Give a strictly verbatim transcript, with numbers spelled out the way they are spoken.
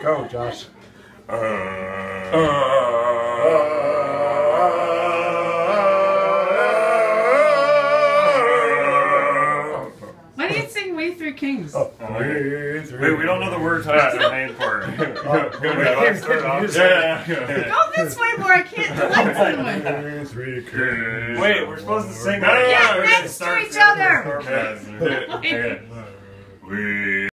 Go, Josh. Uh, uh, Why do you sing "Way Through Kings"? Oh, okay. Wait, we don't know the words. That's the main part. Oh, Wait, let's start off. Yeah, yeah. Go this way more. I can't do that anyway. Wait, we're supposed to sing. Get next to each other. Okay. We